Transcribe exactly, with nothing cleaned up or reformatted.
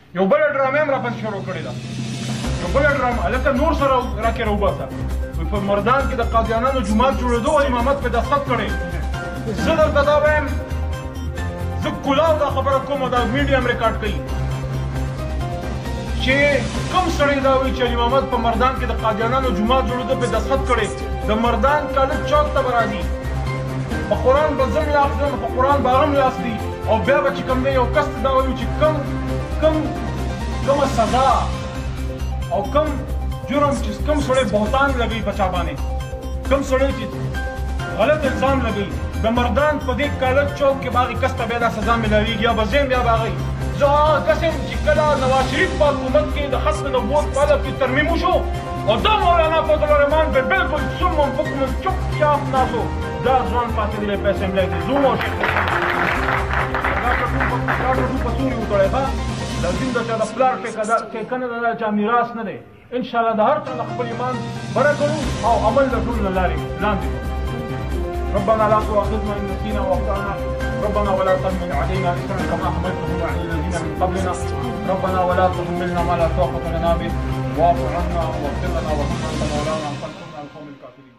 یو بله ډرامې هم راباندې شروع کړې ده یو بله ډرامه هلکه نور سره راکې راوباسه په مردان کې د قادیانانو جومات جوړېدو ولي محمد پرې دستخط کړی زه درته دا وایم زه کلاو دا خبره کوم دا میډیا هم ریکارډ کوي چې کوم سړی دا وایي چې علي محمد په مردان کې د قادیانانو جومات جوړېدو پرې دستخط کړی د مردان کالج چوک ته به راځي په قرآن به زه لاس یم په قرآن به هغه هم لاس دي او بیا به چې کوم دی یو کس ته دا وایو چې کوم کوم کومه سزا او کوم جرم چې کوم سړی بهتان لګوي په چا باندې کوم سړی چې غلط الزام لګوي د مردان په دې کالج چوک کې به هغې کس ته بیا دا سزا میلاویږي یا به زه یم بیا به هغه زه هغه کس یم چې کله نواز شریف په حکومت کې د ختم نبوت په هدف کې ترمیم وشو او دا مولانا فضل الرحمن به بالکل سم بکم چپچاپ ناستو دا ځوان پاڅېدلی په اسمبلی کې زه وم دا ټول په سوري وتړی ښه لازم ده چې د پلار ټیکنه ده دا چا میراث نه دی انشاءالله د هر چا د خپل ایمان بره کړو او عمل د ټول نه لارې لاندې ربنا لا تؤاخذنا ان نسينا واخطانا ربنا ولا تحمل علينا اثرا كما حملته على الذين من قبلنا ربنا ولا تحملنا ما لا طاقه لنا به واعف عنا واغفر لنا وارحمنا انت مولانا فانصرنا على القوم الكافرين